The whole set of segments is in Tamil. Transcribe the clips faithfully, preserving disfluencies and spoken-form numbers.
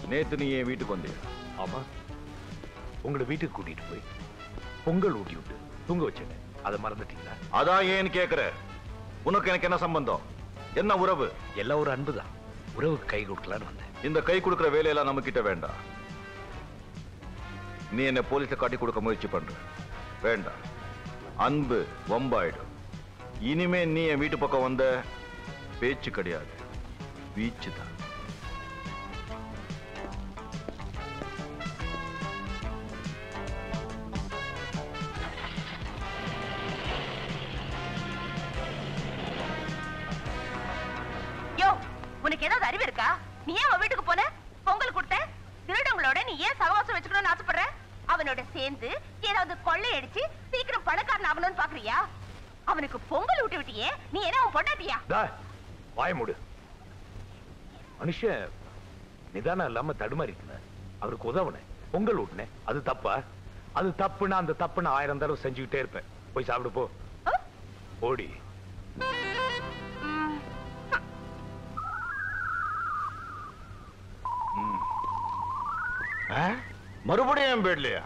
நேத்து நீ என் வீட்டுக்கு வந்தியா? ஆமா, உங்களை வீட்டுக்கு கூட்டிட்டு போய் பொங்கல் ஊட்டி விட்டு தூங்க வச்சேன். அதை மறந்துட்டீங்களா? அதான் ஏன்னு கேக்குற. உனக்கு எனக்கு என்ன சம்பந்தம்? என்ன உறவு? எல்லாம் ஒரு அன்புதான். உறவுக்கு கை கொடுக்கலான்னு வந்தேன். இந்த கை கொடுக்கிற வேலையெல்லாம் நம்ம கிட்ட வேண்டாம். நீ என்ன போலீஸை காட்டி கொடுக்க முயற்சி பண்ற. வேண்டாம். அன்பு வம்பாயிடும். இனிமே நீ என் வீட்டு பக்கம் வந்த பேச்சு கிடையாது, வீச்சு தான். உனக்கு ஏதாவது அறிவு இருக்கா? நீ ஏன் அவன் வீட்டுக்கு போன? பொங்கல் கொடுத்த திருடங்களோட நீ ஏன் சகவாசம் வச்சுக்கணும்னு ஆசைப்படுற? அவனோட சேர்ந்து ஏதாவது கொள்ளையடிச்சு சீக்கிரம் பணக்காரன் ஆகணும்னு பாக்குறியா? அவனுக்கு பொங்கல் ஊட்டி விட்டியே, நீ என்ன அவன் பொண்டாட்டியா? வாய மூடு. மனுஷன் நிதானம் இல்லாம தடுமாறி அவருக்கு உதவுன பொங்கல் ஊட்டினேன். அது தப்பா? அது தப்புனா அந்த தப்புன்னு ஆயிரம் தடவை செஞ்சுக்கிட்டே இருப்பேன். போய் சாப்பிடு போ. ஓடி. மறுபடியும் என் பெட்லயா?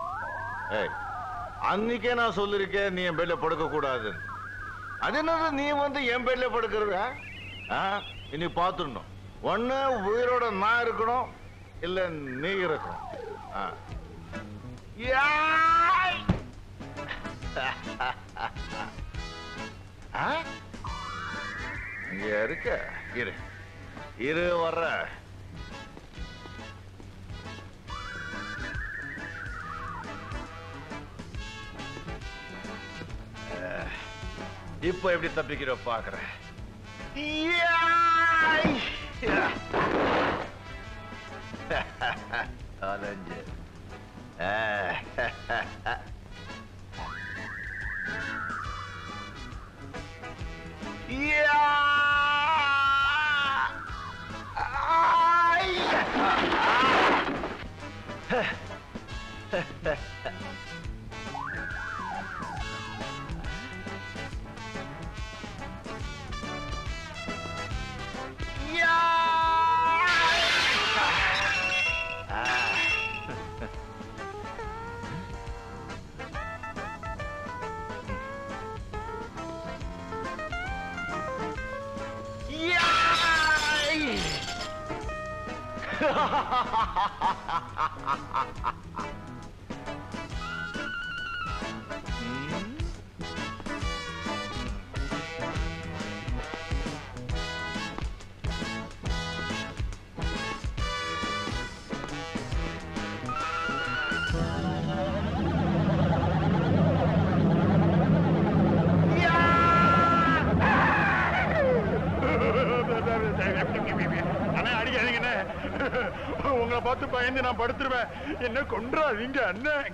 அன்னைக்கே நான் சொல்லிருக்கேன் நீ என் பெட்ல படுக்க கூடாது. அது என்னது நீ வந்து என் பெட்ல படுக்கிற? இனி பாத்துடணும். ஒண்ணு உயிரோட நான் இருக்கணும், இல்ல நீ இருக்கணும். இங்க இருக்க. இரு இரு வர்ற. இப்போ எப்படி தப்பிக்கிற பாக்குறேன். அலஞ்சு உங்களை பார்த்து பயந்து நான் படுத்துருவேன். என்ன கொன்றாதீங்க அண்ணன்.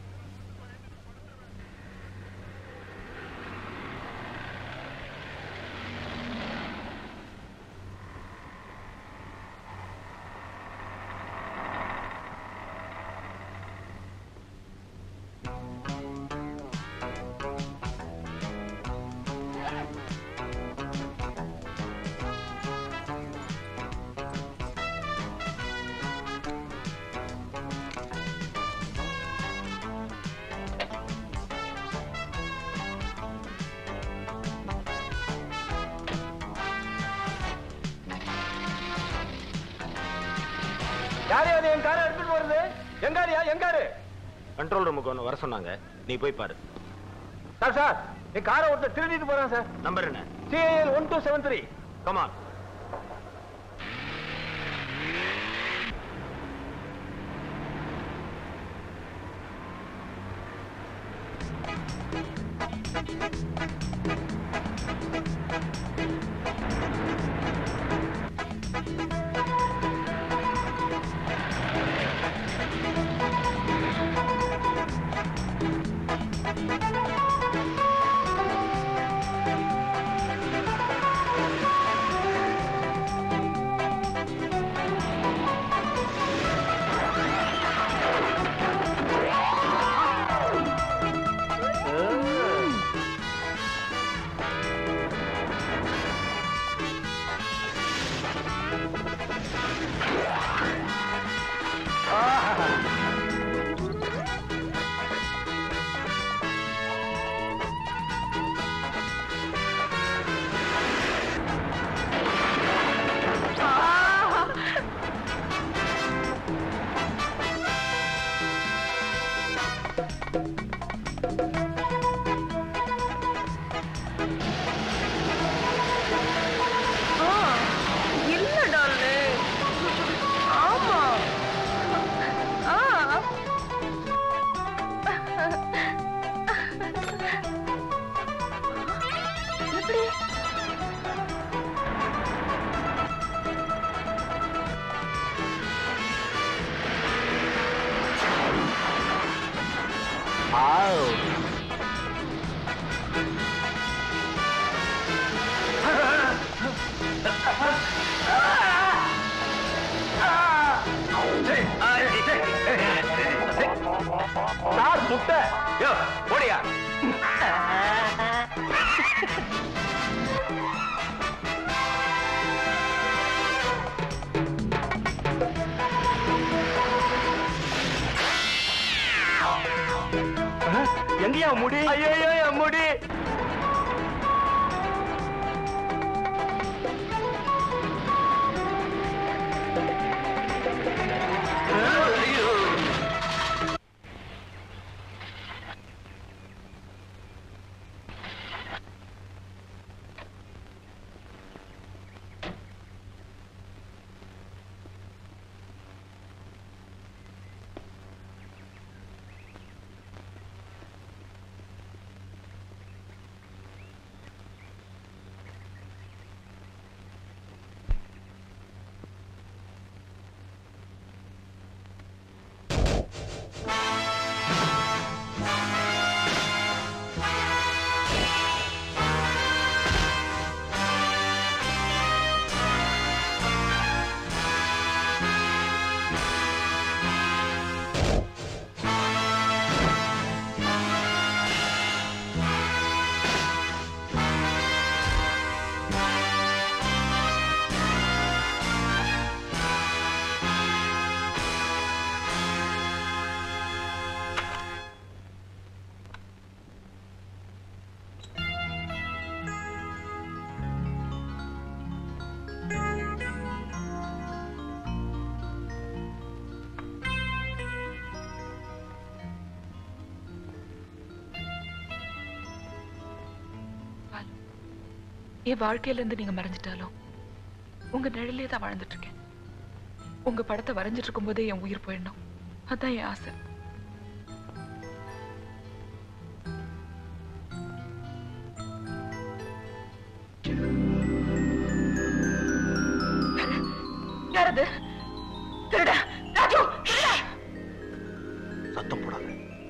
யாரையாவது என் காரை எடுத்துட்டு போறது? எங்காரியா எங்காரு? கண்ட்ரோல் ரூமுக்கு ஒன்று வர சொன்னாங்க, நீ போய் பாரு. சார் சார் என் காரை ஒருத்தர் திருடிட்டு போறான் சார். நம்பர் என்ன? CAL one two seven three. Come on. எப்படி? சார் முட்டை ஓடியா எங்கயா முடி? ஐயோ என் முடி. என் வாழ்க்கையில இருந்து நீங்க மறைஞ்சிட்டாலும் உங்க நிழலே தான் வாழ்ந்துட்டு இருக்கேன். உங்க படத்தை வரைஞ்சிட்டு இருக்கும் போதே என் உயிர் போயிடணும், அதான் என் ஆசை. யாரது? திருடா ராஜு, திருடா. சத்தம் போடாத.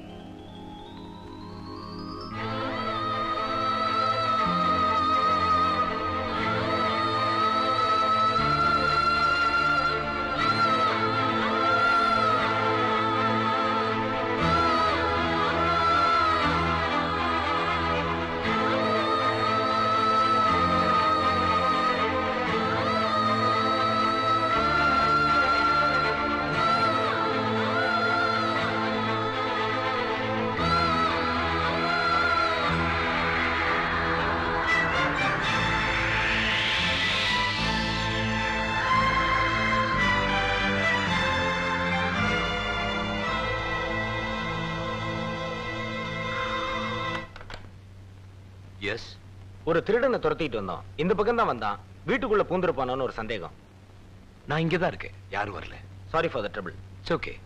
ஒரு திருடனை துரத்திட்டு வந்தோம். இந்த பக்கம் தான் வந்தான். வீட்டுக்குள்ள பூந்திருப்பானோன்னு ஒரு சந்தேகம். நான் இங்கதான் இருக்கேன், யாரும் வரல. Sorry for the trouble. It's okay.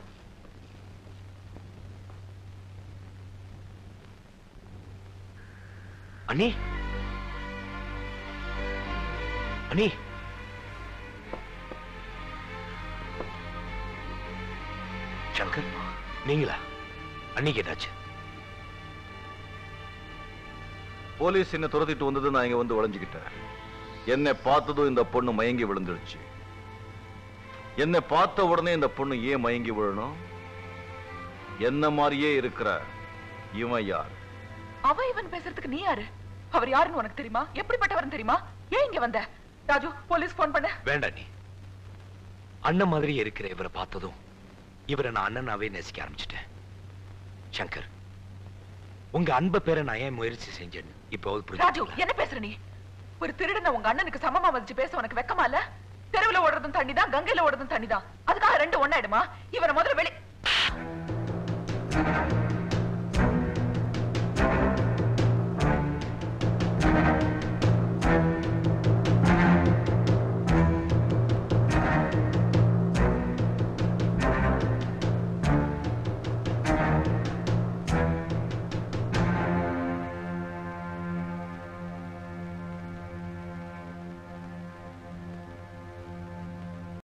அண்ணி, அண்ணி, சங்கர் நீங்களா? அன்னிக்கு என்னாச்சு? போலீஸ் என்ன துரத்திட்டு வந்தது, நான் இங்க வந்து ஒளிஞ்சுக்கிட்டேன். என்னை பார்த்ததும் இந்த பொண்ணு மயங்கி விழுந்துடுச்சு. என்னை பார்த்த உடனே இந்த பொண்ணு ஏன் மயங்கி விழணும்? என்ன மாதிரியே இருக்கிற இவன் யார்? அவ இவன் பேசுறதுக்கு நீ யாரு? அவர் யாருன்னு உனக்கு தெரியுமா? எப்படிப்பட்டவர்னு தெரியுமா? ஏன் இங்க வந்த? ராஜு, போலீஸ் போன் பண்ண. வேண்டாம் நீ. அண்ணன் மாதிரி இருக்கிற இவரை பார்த்ததும் இவரை நான் அண்ணனாவே நேசிக்க ஆரம்பிச்சிட்டேன். சங்கர், உங்க அன்ப பேரை நான் ஏன் முயற்சி செஞ்சேன்னு இப்போ ராஜு, என்ன பேசுற நீ? ஒரு திருடனை உங்க அண்ணனுக்கு சமமா வச்சு பேச உனக்கு வெக்கமா இல்ல? தெருவுல ஓடுறதும் தண்ணிதான், கங்கையில ஓடுறதும் தண்ணிதான். அதுக்காக ரெண்டு ஒண்ணாயிடுமா? இவனை முதல்ல வெளி